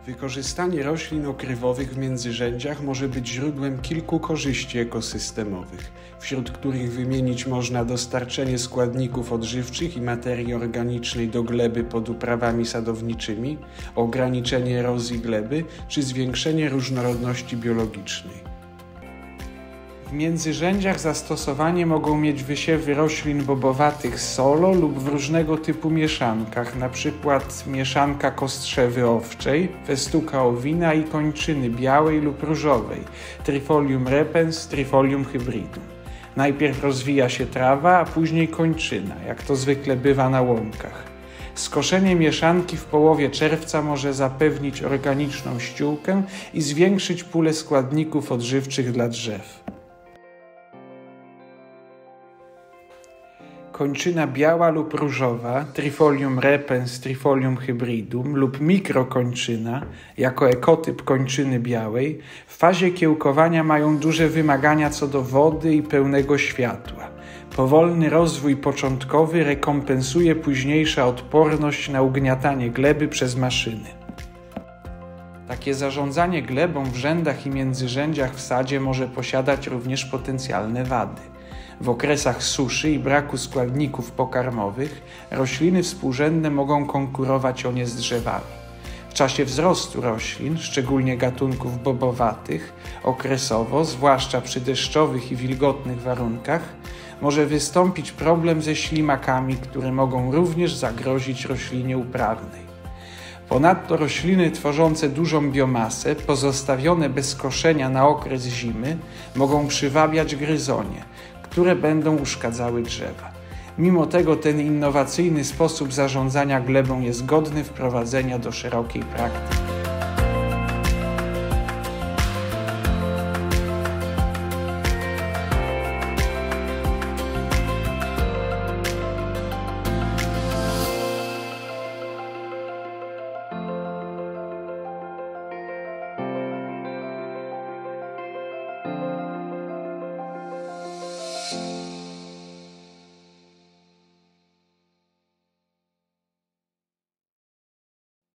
Wykorzystanie roślin okrywowych w międzyrzędziach może być źródłem kilku korzyści ekosystemowych, wśród których wymienić można dostarczenie składników odżywczych i materii organicznej do gleby pod uprawami sadowniczymi, ograniczenie erozji gleby czy zwiększenie różnorodności biologicznej. W międzyrzędziach zastosowanie mogą mieć wysiewy roślin bobowatych solo lub w różnego typu mieszankach, np. mieszanka kostrzewy owczej, festuca owina i kończyny białej lub różowej, Trifolium repens, Trifolium hybridum. Najpierw rozwija się trawa, a później kończyna, jak to zwykle bywa na łąkach. Skoszenie mieszanki w połowie czerwca może zapewnić organiczną ściółkę i zwiększyć pulę składników odżywczych dla drzew. Kończyna biała lub różowa, Trifolium repens, Trifolium hybridum lub mikrokończyna, jako ekotyp kończyny białej, w fazie kiełkowania mają duże wymagania co do wody i pełnego światła. Powolny rozwój początkowy rekompensuje późniejsza odporność na ugniatanie gleby przez maszyny. Takie zarządzanie glebą w rzędach i międzyrzędziach w sadzie może posiadać również potencjalne wady. W okresach suszy i braku składników pokarmowych rośliny współrzędne mogą konkurować o nie z drzewami. W czasie wzrostu roślin, szczególnie gatunków bobowatych, okresowo, zwłaszcza przy deszczowych i wilgotnych warunkach, może wystąpić problem ze ślimakami, które mogą również zagrozić roślinie uprawnej. Ponadto rośliny tworzące dużą biomasę, pozostawione bez koszenia na okres zimy, mogą przywabiać gryzonie, które będą uszkadzały drzewa. Mimo tego ten innowacyjny sposób zarządzania glebą jest godny wprowadzenia do szerokiej praktyki.